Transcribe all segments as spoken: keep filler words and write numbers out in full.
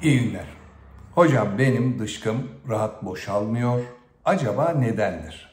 İyi günler. Hocam benim dışkım rahat boşalmıyor. Acaba nedendir?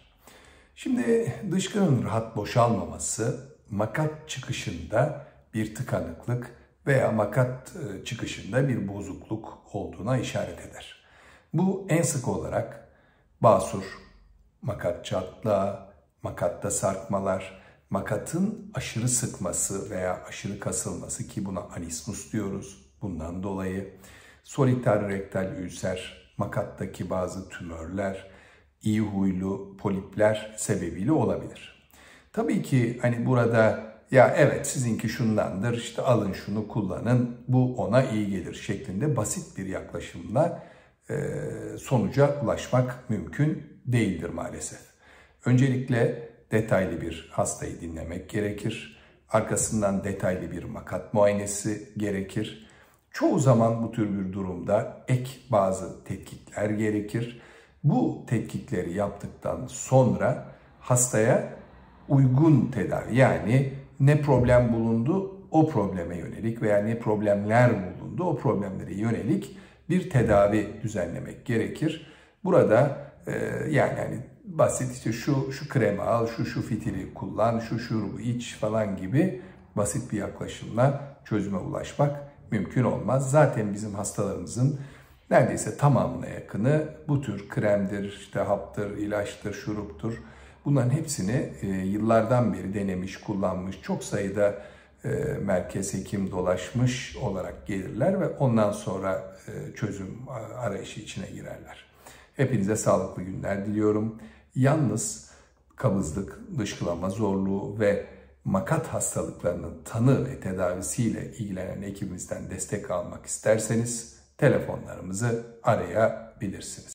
Şimdi dışkının rahat boşalmaması makat çıkışında bir tıkanıklık veya makat çıkışında bir bozukluk olduğuna işaret eder. Bu en sık olarak basur, makat çatlağı, makatta sarkmalar, makatın aşırı sıkması veya aşırı kasılması ki buna anismus diyoruz. Bundan dolayı soliter rektal ülser, makattaki bazı tümörler, iyi huylu polipler sebebiyle olabilir. Tabii ki hani burada ya evet sizinki şundandır işte alın şunu kullanın bu ona iyi gelir şeklinde basit bir yaklaşımla e, sonuca ulaşmak mümkün değildir maalesef. Öncelikle detaylı bir hastayı dinlemek gerekir. Arkasından detaylı bir makat muayenesi gerekir. Çoğu zaman bu tür bir durumda ek bazı tetkikler gerekir. Bu tetkikleri yaptıktan sonra hastaya uygun tedavi yani ne problem bulundu o probleme yönelik veya ne problemler bulundu o problemlere yönelik bir tedavi düzenlemek gerekir. Burada e, yani hani basit işte şu şu kremi al, şu şu fitili kullan, şu şurubu iç falan gibi basit bir yaklaşımla çözüme ulaşmak mümkün olmaz. Zaten bizim hastalarımızın neredeyse tamamına yakını bu tür kremdir, işte haptır, ilaçtır, şuruptur. Bunların hepsini e, yıllardan beri denemiş, kullanmış, çok sayıda e, merkez hekim dolaşmış olarak gelirler ve ondan sonra e, çözüm arayışı içine girerler. Hepinize sağlıklı günler diliyorum. Yalnız kabızlık, dışkılama zorluğu ve makat hastalıklarının tanı ve tedavisiyle ilgilenen ekibimizden destek almak isterseniz telefonlarımızı arayabilirsiniz.